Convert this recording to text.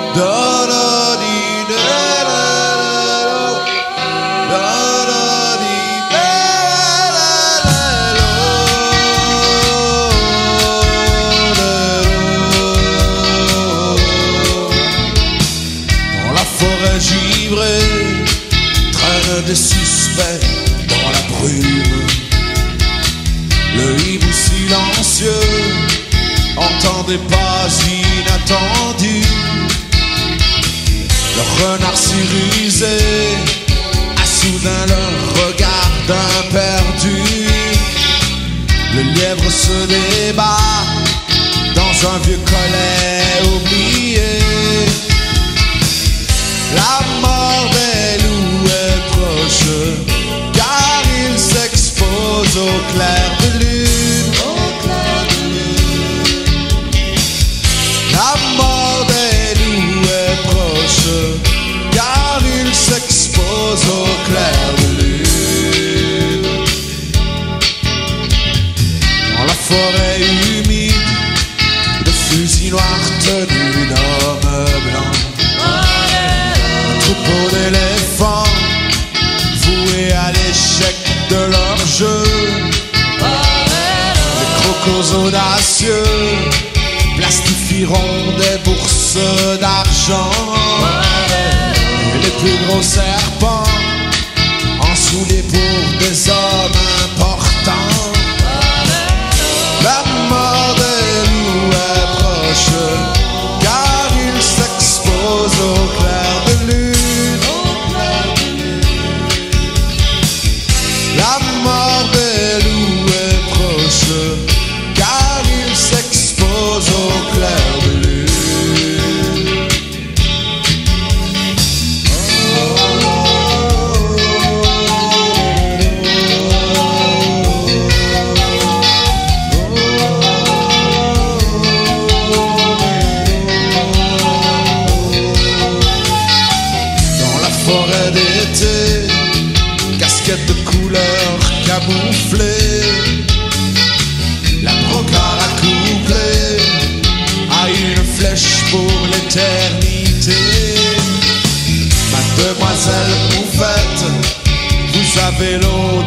Givré, traîne des suspects dans la brume. Le hibou silencieux entend des pas inattendus. Le renard cirisé a soudain le regard d'un perdu. Le lièvre se débat dans un vieux collet oublié. La mort des loups est proche, car il s'expose au clair de lune. La mort des loups est proche, car il s'expose au clair de lune. Dans la forêt humide, de fusils noirs tenus d'hommes blancs. Troupeau d'éléphants voués à l'échec de leur jeu. Les crocos audacieux plastifieront des bourses d'argent. Et les plus gros serpents ensoulés pour des hommes importants. La mort des loups est proche, car il s'expose au clair de lune. La mort des loups est proche, car il s'expose au clair de lune. Dans la forêt d'été, casquette de couleur camouflée, la brocard accouplée à une flèche pour l'éternité. Mademoiselle Moufette, vous avez l'eau